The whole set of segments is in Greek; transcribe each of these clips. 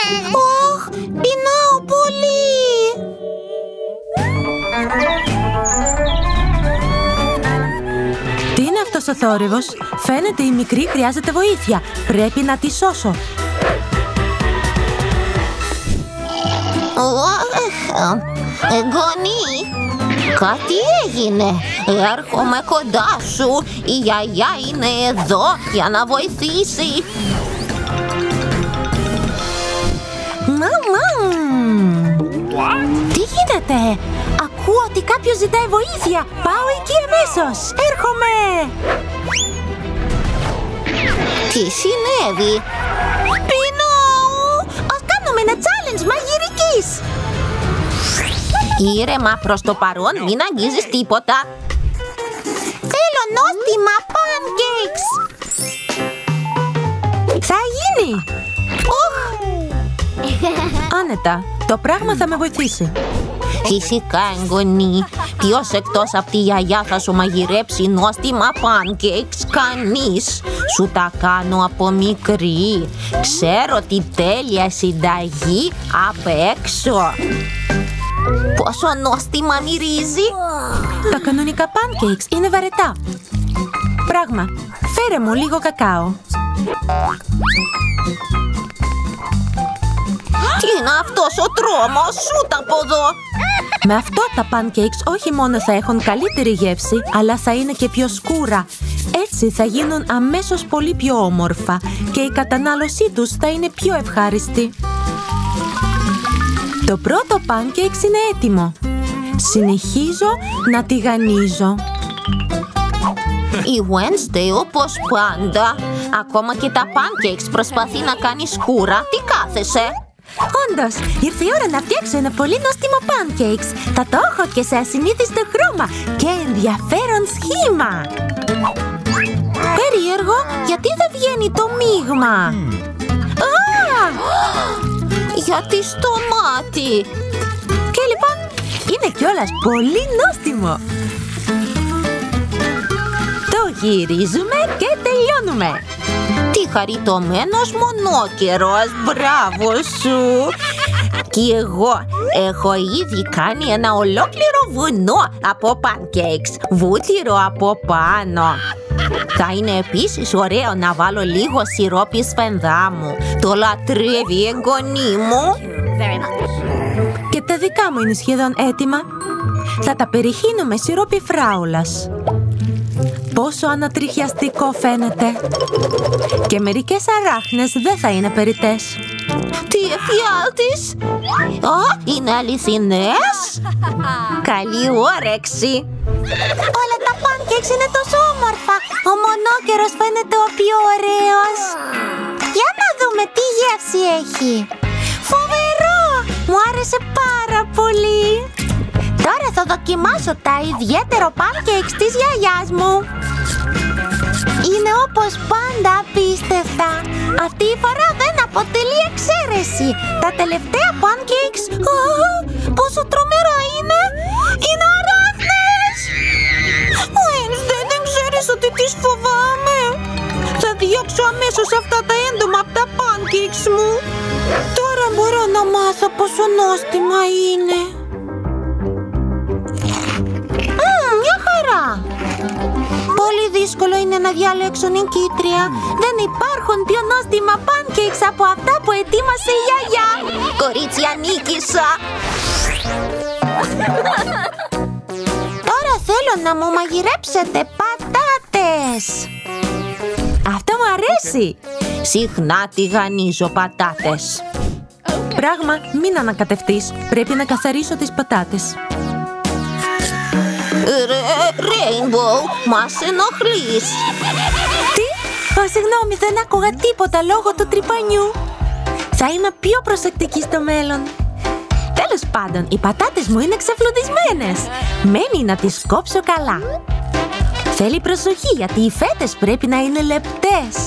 Ωχ, πεινάω πολύ. Τι είναι αυτός ο θόρυβος? Φαίνεται η μικρή χρειάζεται βοήθεια. Πρέπει να τη σώσω. Γονεί, κάτι έγινε. Έρχομαι κοντά σου. Η γιαγιά είναι εδώ για να βοηθήσει. Τι γίνεται? Ακούω ότι κάποιος ζητάει βοήθεια. Πάω εκεί αμέσως. Έρχομαι. Τι συνέβη? Πεινάω. Ας κάνουμε ένα challenge μαγειρικής. Ήρεμα, προς το παρόν μην αγγίζεις τίποτα. Θέλω νόστιμα pancakes. Θα γίνει. Άνετα, το πράγμα θα με βοηθήσει. Φυσικά, εγγονή. Ποιος εκτός από τη γιαγιά θα σου μαγειρέψει νόστιμα pancakes? Κανείς. Σου τα κάνω από μικρή. Ξέρω τι τέλεια συνταγή απ' έξω. Πόσο νόστιμα μυρίζει. Τα κανονικά pancakes είναι βαρετά. Πράγμα, φέρε μου λίγο κακάο. Τι είναι αυτός ο τρόμος? Σούτα από εδώ. Με αυτό τα pancakes όχι μόνο θα έχουν καλύτερη γεύση, αλλά θα είναι και πιο σκούρα. Έτσι θα γίνουν αμέσως πολύ πιο όμορφα και η κατανάλωσή τους θα είναι πιο ευχάριστη. Το πρώτο pancakes είναι έτοιμο. Συνεχίζω να τηγανίζω. Η Wednesday όπως πάντα. Ακόμα και τα pancakes προσπαθεί να κάνει σκούρα. Τι κάθεσαι? Όντως, ήρθε η ώρα να φτιάξω ένα πολύ νόστιμο pancakes. Θα το έχω και σε ασυνήθιστο χρώμα και ενδιαφέρον σχήμα. Περίεργο, γιατί δεν βγαίνει το μείγμα? Γιατί στο μάτι. Και λοιπόν, είναι κιόλας πολύ νόστιμο. Το γυρίζουμε και τελειώνουμε. Τι χαριτωμένος μονόκερος. Μπράβο σου. Και εγώ έχω ήδη κάνει ένα ολόκληρο βουνό από pancakes. Βούτυρο από πάνω. Θα είναι επίσης ωραίο να βάλω λίγο σιρόπι σφενδάμου. Το λατρεύει η εγγονή μου. Και τα δικά μου είναι σχεδόν έτοιμα. Θα τα περιχύνω με σιρόπι φράουλας. Πόσο ανατριχιαστικό φαίνεται. Και μερικές αράχνες δεν θα είναι περιττές. Τι εφιάλτης! Είναι αληθινές! Καλή όρεξη! Όλα τα pancakes είναι τόσο όμορφα. Ο μονόκερος φαίνεται ο πιο ωραίος. Για να δούμε τι γεύση έχει. Φοβερό! Μου άρεσε πάρα πολύ. Τώρα θα δοκιμάσω τα ιδιαίτερο pancakes της γιαγιάς μου. Είναι όπως πάντα απίστευτα. Αυτή η φορά δεν αποτελεί εξαίρεση. Τα τελευταία pancakes, πόσο τρομερά είναι! Είναι αράχνες! Wednesday, δεν ξέρεις ότι τις φοβάμαι? Θα διώξω αμέσως αυτά τα έντομα από τα pancakes μου. Τώρα μπορώ να μάθω πόσο νόστιμα είναι. Μια χαρά! Πολύ δύσκολο είναι να διαλέξω νικήτρια. Δεν υπάρχουν πιο νόστιμα pancakes από αυτά που ετοίμασε η γιαγιά. Κορίτσια, νίκησα! Τώρα θέλω να μου μαγειρέψετε πατάτες. Αυτό μου αρέσει. Συχνά τηγανίζω πατάτες. Πράγμα, μην ανακατευτείς. Πρέπει να καθαρίσω τις πατάτες. Rainbow, μας ενοχλείς. Τι? Συγγνώμη, δεν άκουγα τίποτα λόγω του τρυπανιού. Θα είμαι πιο προσεκτική στο μέλλον. Τέλος πάντων, οι πατάτες μου είναι ξεφλουδισμένες. Μένει να τις κόψω καλά. Θέλει προσοχή, γιατί οι φέτες πρέπει να είναι λεπτές.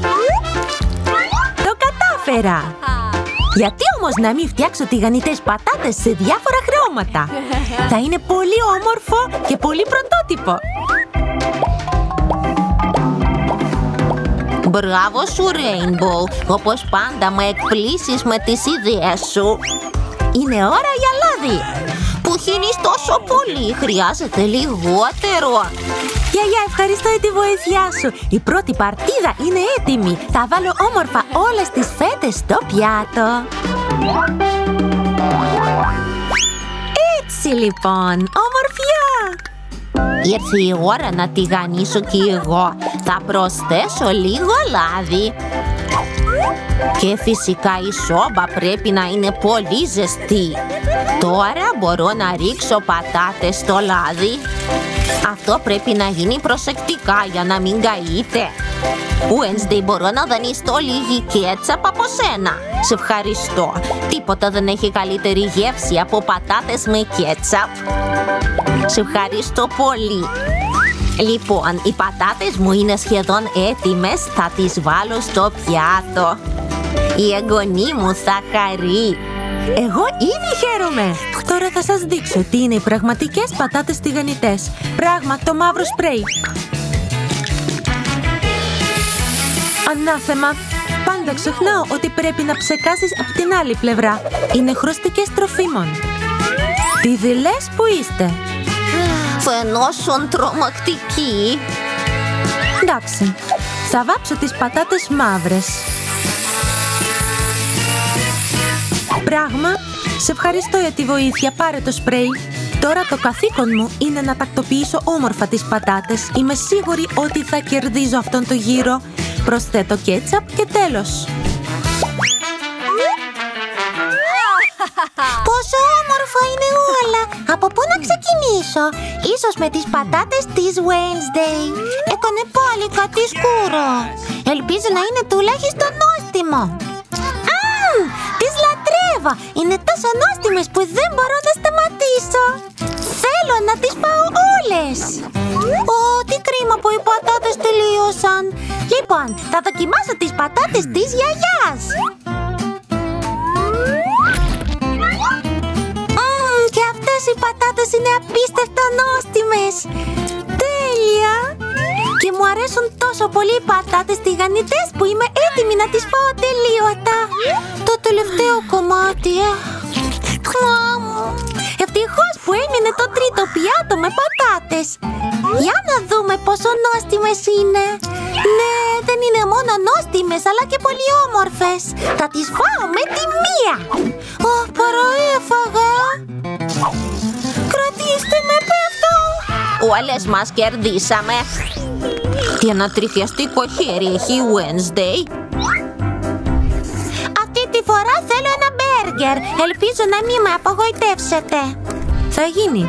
Το κατάφερα! Γιατί όμως να μην φτιάξω τηγανιτές πατάτες σε διάφορα χρώματα? Θα είναι πολύ όμορφο και πολύ πρωτότυπο. Μπράβο σου, Rainbow. Όπως πάντα με εκπλήσεις με τις ιδέες σου. Είναι ώρα για λάδι. Που χύνεις τόσο πολύ, χρειάζεται λιγότερο. Γιαγιά, ευχαριστώ για τη βοήθειά σου. Η πρώτη παρτίδα είναι έτοιμη. Θα βάλω όμορφα όλες τις φέτες στο πιάτο. Έτσι λοιπόν, ομορφιά. Ήρθε η ώρα να τηγανίσω κι εγώ. Θα προσθέσω λίγο λάδι. Και φυσικά η σόμπα πρέπει να είναι πολύ ζεστή. Τώρα μπορώ να ρίξω πατάτες στο λάδι. Αυτό πρέπει να γίνει προσεκτικά για να μην καείτε. Wednesday, μπορώ να δανειστώ λίγη κέτσαπ από σένα. Σε ευχαριστώ. Τίποτα δεν έχει καλύτερη γεύση από πατάτες με κέτσαπ. Σε ευχαριστώ πολύ. Λοιπόν, οι πατάτες μου είναι σχεδόν έτοιμες. Θα τις βάλω στο πιάτο. Η εγγονή μου θα χαρεί. Εγώ ήδη χαίρομαι. Τώρα θα σας δείξω τι είναι οι πραγματικές πατάτες τηγανιτές. Πράγμα, το μαύρο σπρέι. Ανάθεμα. Πάντα ξεχνάω ότι πρέπει να ψεκάσεις από την άλλη πλευρά. Είναι χρωστικές τροφίμων. Τι δειλές που είστε. Φαινόσουν τρομακτικοί. Εντάξει, θα βάψω τις πατάτες μαύρες. Πράγμα, σε ευχαριστώ για τη βοήθεια. Πάρε το σπρέι. Τώρα το καθήκον μου είναι να τακτοποιήσω όμορφα τις πατάτες. Είμαι σίγουρη ότι θα κερδίζω αυτόν τον γύρο. Προσθέτω κέτσαπ και τέλος. Πόσο όμορφα είναι όλα! Από πού να ξεκινήσω? Ίσως με τις πατάτες της Wednesday. Έκανε πάλι κάτι σκούρο. Ελπίζω να είναι τουλάχιστον νόστιμο. Τις λατρεύω! Είναι τόσο νόστιμες που δεν μπορώ να σταματήσω. Θέλω να τις φάω όλες. Τι κρίμα που οι πατάτες τελείωσαν. Λοιπόν, θα δοκιμάσω τις πατάτες της γιαγιάς. Και αυτές οι πατάτες είναι απίστευτα νόστιμες. Τέλεια! Και μου αρέσουν τόσο πολύ οι πατάτες τηγανιτές που είμαι έτοιμη να τις φάω τελείωτα. Το τελευταίο κομμάτι. Ευτυχώς που έμεινε το τρίτο πιάτο με πατάτες. Για να δούμε πόσο νόστιμες είναι. Ναι, δεν είναι μόνο νόστιμες αλλά και πολύ όμορφες. Θα τις φάω με τη μία. Παραέφαγα. Κρατήστε με, πέφτω. Όλες μας κερδίσαμε. Τι ανατριχιαστικό χέρι έχει η Wednesday. Αυτή τη φορά θέλω ένα μπέργκερ. Ελπίζω να μην με απογοητεύσετε. Θα γίνει.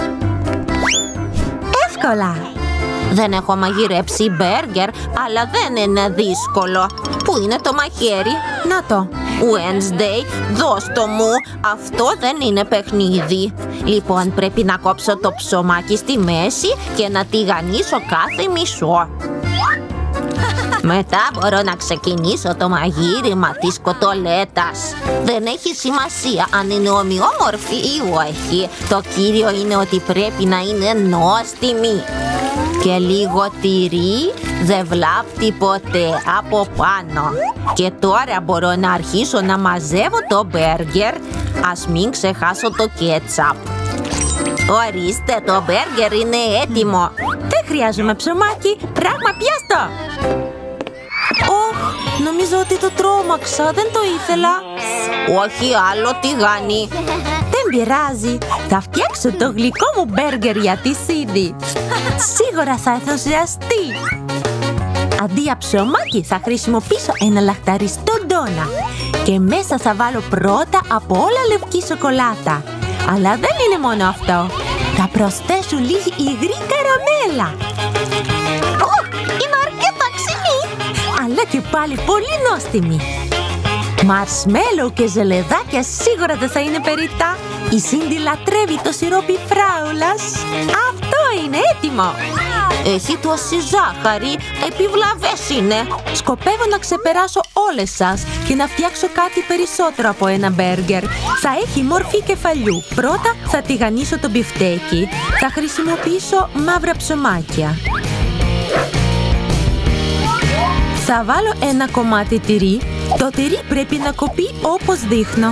Εύκολα. Δεν έχω μαγειρέψει μπέργκερ, αλλά δεν είναι δύσκολο. Πού είναι το μαχαίρι? Να το. Wednesday, δώσ' το μου. Αυτό δεν είναι παιχνίδι. Λοιπόν, πρέπει να κόψω το ψωμάκι στη μέση και να τηγανίσω κάθε μισό. Μετά μπορώ να ξεκινήσω το μαγείρεμα της κοτολέτας. Δεν έχει σημασία αν είναι ομοιόμορφη ή όχι. Το κύριο είναι ότι πρέπει να είναι νόστιμη. Και λίγο τυρί δεν βλάπτει ποτέ από πάνω. Και τώρα μπορώ να αρχίσω να μαζεύω το μπέργκερ. Ας μην ξεχάσω το κέτσαπ. Ορίστε, το μπέργκερ είναι έτοιμο. Δεν χρειάζομαι ψωμάκι. Πράγμα, πιάστο. Νομίζω ότι το τρόμαξα. Δεν το ήθελα. Όχι άλλο τηγάνι. Δεν πειράζει. Θα φτιάξω το γλυκό μου μπέργκερ για τη Σίντι. Σίγουρα θα ενθουσιαστεί. Αντί για ψωμάκι θα χρησιμοποιήσω ένα λαχταριστό ντόνα. Και μέσα θα βάλω πρώτα από όλα λευκή σοκολάτα. Αλλά δεν είναι μόνο αυτό. Θα προσθέσω λίγη υγρή καραμέλα. Είναι αρκετά ξινή. Αλλά και πάλι πολύ νόστιμη. Μαρσμέλο και ζελεδάκια σίγουρα δεν θα είναι περιττά. Η Σίντι λατρεύει το σιρόπι φράουλας. Αυτό είναι έτοιμο. Έχει τόση ζάχαρη, επιβλαβές είναι. Σκοπεύω να ξεπεράσω όλες σας και να φτιάξω κάτι περισσότερο από ένα μπέργκερ. Θα έχει μορφή κεφαλιού. Πρώτα θα τηγανίσω το μπιφτέκι. Θα χρησιμοποιήσω μαύρα ψωμάκια. Θα βάλω ένα κομμάτι τυρί. Το τυρί πρέπει να κοπεί όπως δείχνω.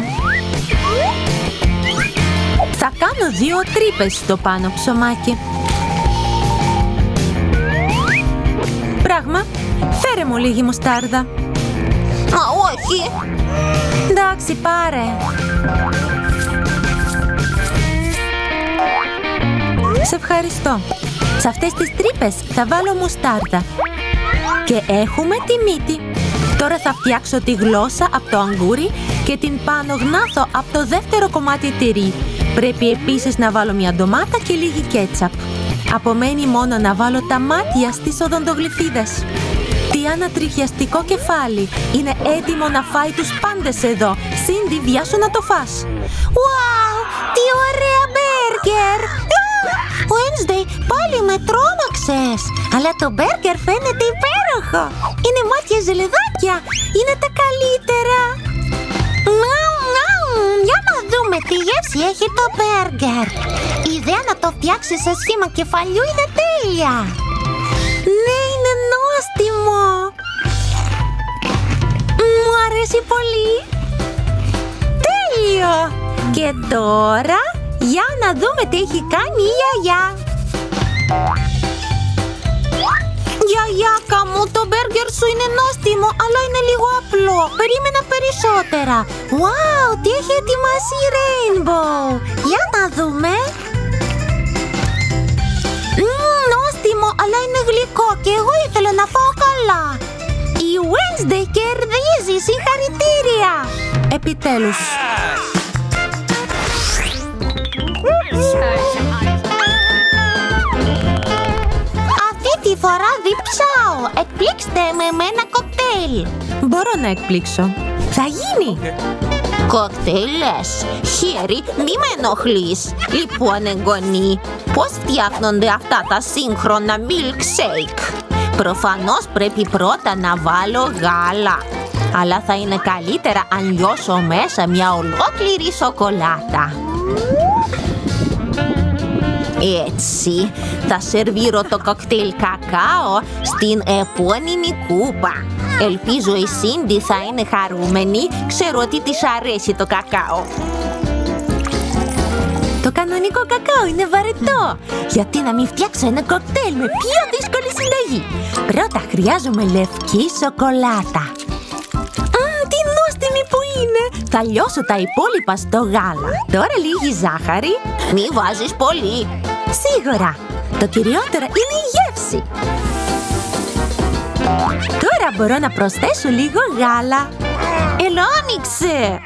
Θα κάνω 2 τρύπες στο πάνω ψωμάκι. Πράγμα, φέρε μου λίγη μουστάρδα. Μα όχι. Εντάξει, πάρε. Σε ευχαριστώ. Σε αυτές τις τρύπες θα βάλω μουστάρδα. Και έχουμε τη μύτη. Τώρα θα φτιάξω τη γλώσσα από το αγγούρι και την πάνω γνάθο από το δεύτερο κομμάτι τυρί. Πρέπει επίσης να βάλω μια ντομάτα και λίγη κέτσαπ. Απομένει μόνο να βάλω τα μάτια στις οδοντογλυφίδες. Τι ανατριχιαστικό κεφάλι! Είναι έτοιμο να φάει τους πάντες εδώ. Σίντι, βιάσου να το φας. Wow, τι ωραία μπέργκερ! Wednesday, πάλι με τρόμαξες. Αλλά το μπέργκερ φαίνεται υπέροχο. Είναι μάτια ζελεδάκια. Είναι τα καλύτερα. Για να δούμε τι γεύση έχει το μπέργκερ. Η ιδέα να το φτιάξεις σε σχήμα κεφαλιού είναι τέλεια. Ναι, είναι νόστιμο. Μου αρέσει πολύ. Τέλειο. Και τώρα, για να δούμε τι έχει κάνει η γιαγιά. Γιαγιάκα μου, το μπέργκερ σου είναι νόστιμο, αλλά είναι λίγο απλό. Περίμενα περισσότερα. Wow, τι έχει ετοιμάσει η Rainbow. Για να δούμε. Νόστιμο, αλλά είναι γλυκό και εγώ ήθελα να φάω καλά. Η Wednesday κερδίζει, συγχαρητήρια. Επιτέλους. Τη φορά διψάω. Εκπλήξτε με ένα κοκτέιλ. Μπορώ να εκπλήξω. Θα γίνει. Κοκτέιλ λες. Χέρι, μη με ενοχλείς. Λοιπόν, εγγονή, πώς φτιάχνονται αυτά τα σύγχρονα milkshake? Προφανώς πρέπει πρώτα να βάλω γάλα. Αλλά θα είναι καλύτερα αν λιώσω μέσα μια ολόκληρη σοκολάτα. Έτσι, θα σερβίρω το κοκτέιλ κακάο στην επώνυμη κούπα. Ελπίζω η Σίντι θα είναι χαρούμενη. Ξέρω ότι της αρέσει το κακάο. Το κανονικό κακάο είναι βαρετό. Γιατί να μην φτιάξω ένα κοκτέιλ με πιο δύσκολη συνταγή? Πρώτα χρειάζομαι λευκή σοκολάτα. Τι νόστιμη που είναι! Θα λιώσω τα υπόλοιπα στο γάλα. Τώρα λίγη ζάχαρη. Μη βάζεις πολύ. Σίγουρα. Το κυριότερο είναι η γεύση. Τώρα μπορώ να προσθέσω λίγο γάλα. Έλα, άνοιξε!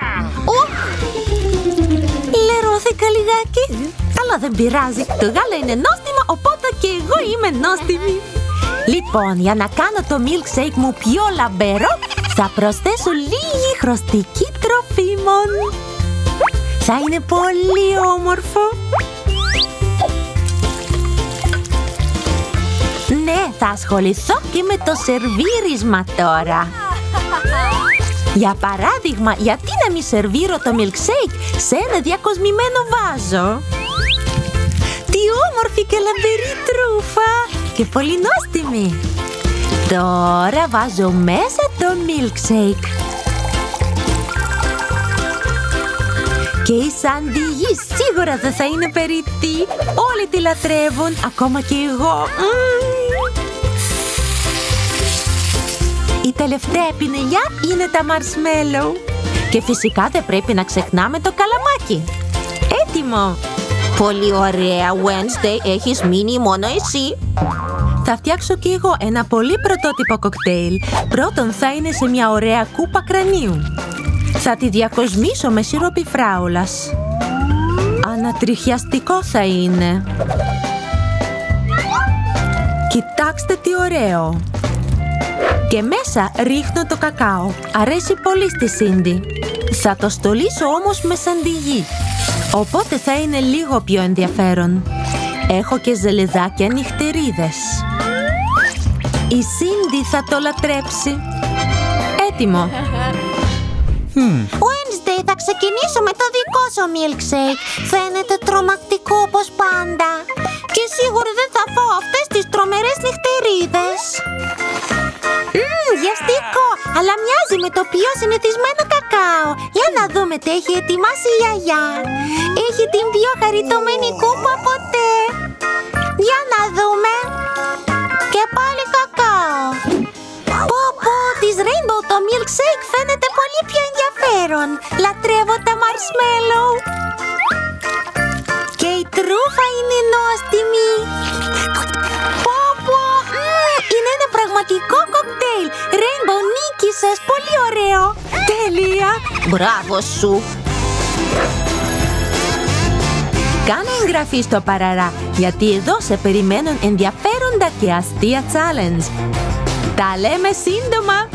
Λερώθηκα λιγάκι. Αλλά δεν πειράζει. Το γάλα είναι νόστιμο, οπότε και εγώ είμαι νόστιμη. Λοιπόν, για να κάνω το milkshake μου πιο λαμπερό, θα προσθέσω λίγη χρωστική τροφίμων. Θα είναι πολύ όμορφο. Ναι, θα ασχοληθώ και με το σερβίρισμα τώρα. Για παράδειγμα, γιατί να μην σερβίρω το milkshake σε ένα διακοσμημένο βάζο? Τι όμορφη και λαμπερή τρούφα! Και πολύ νόστιμη. Τώρα βάζω μέσα το milkshake. Και η σαντιγή σίγουρα δεν θα είναι περιττή. Όλοι τη λατρεύουν, ακόμα και εγώ. Η τελευταία πινελιά είναι τα marshmallow. Και φυσικά δεν πρέπει να ξεχνάμε το καλαμάκι. Έτοιμο! Πολύ ωραία, Wednesday, έχεις μείνει μόνο εσύ. Θα φτιάξω και εγώ ένα πολύ πρωτότυπο κοκτέιλ. Πρώτον θα είναι σε μια ωραία κούπα κρανίου. Θα τη διακοσμήσω με σιρόπι φράουλας. Ανατριχιαστικό θα είναι. Κοιτάξτε τι ωραίο. Και μέσα ρίχνω το κακάο. Αρέσει πολύ στη Σίντι. Θα το στολίσω όμως με σαντιγί. Οπότε θα είναι λίγο πιο ενδιαφέρον. Έχω και ζελεδάκια νυχτερίδες. Η Σίντι θα το λατρέψει. Έτοιμο. Wednesday, θα ξεκινήσω με το δικό σου milkshake. Φαίνεται τρομακτικό όπως πάντα. Και σίγουρα δεν θα φάω αυτές τις τρομερές νυχτερίδες. Γευστικό, αλλά μοιάζει με το πιο συνηθισμένο κακάο. Για να δούμε τι έχει ετοιμάσει η γιαγιά. Έχει την πιο χαριτωμένη κούπα ποτέ. Για να δούμε. Και πάλι κακάο. Πω, της Rainbow το milkshake φαίνεται πολύ πιο ενδιαφέρον. Λατρεύω τα marshmallow. Και η τρούφα είναι νόστιμη. Είναι ένα πραγματικό κοκτέιλ. Rainbow, νίκησες, πολύ ωραίο. Τέλεια. Μπράβο σου. Κάνε εγγραφή στο Παραρά, γιατί εδώ σε περιμένουν ενδιαφέροντα και αστεία challenge. Τα λέμε σύντομα.